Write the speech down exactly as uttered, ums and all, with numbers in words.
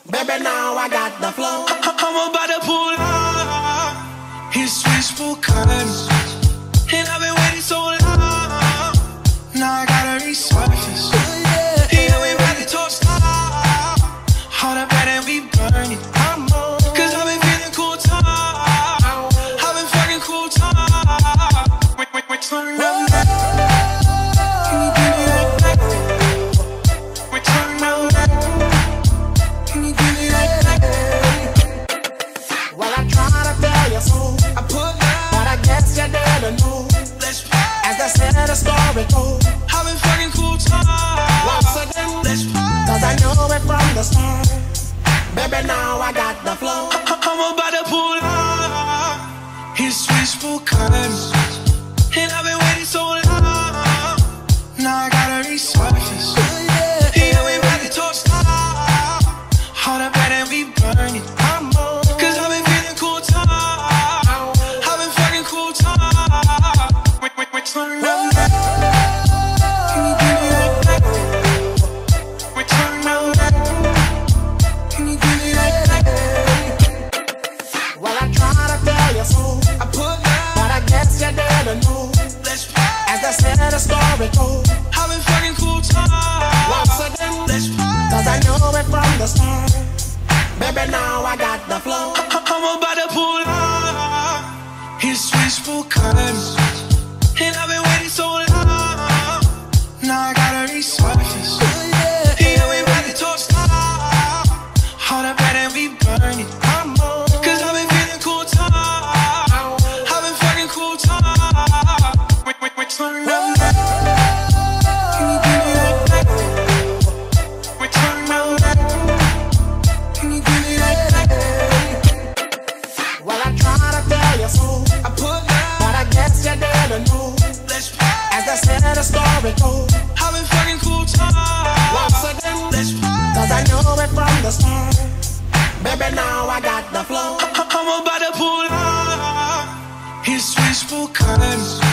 Baby, now I got the flow. I'm about to pull up. His wishful cuts, and I've been waiting so long. Now I gotta resurface. Yeah, we ready to start. All the bad and we burn it. Cause I've been feeling cool time. I've been fucking cool time. Wait, wait, wait, turn up. Can you give me that back? Wait, turn up. Can you give me that back? Well, I try to tell you so, I put love, but I guess you didn't know. let's play. As I said, the story goes. I've been fucking cool time. Once again, Let's play. cause I know it from the start. Baby, now I got the flow. I'm about to pull up. His wishful cuts, and I've been waiting so long. Now I gotta resurface. Yeah, we ready to start. All the bad and we burn it. Cause I've been feeling cool time. I've been fucking cool time. Wait, wait, wait, turn up. Can you give me that back? Wait, turn up. Can you give me that back? Well, I try to tell you so, I put love, but I guess you didn't know. let's play. As I said, the story goes. I've been fucking cool time. Once again, Let's play. cause I know it from the start. Baby, now I got the flow. I'm about to pull up. His wishful cuts, and I've been waiting so long. Now I gotta resurface. Yeah, we ready to start. All the bad and we burn it. Cause I've been feeling cool time. I've been fucking cool time. Wait, wait, wait, turn up. Can you give me that back? Wait, turn up. Can you give me that back? Well, I try to tell you so, I put love, but I guess you didn't know. let's play. As I said, the story goes. I've been fucking cool time. Once again, Let's play. cause I know it from the start. Baby, now I got the flow. I'm about to pull up. His wishful cuts,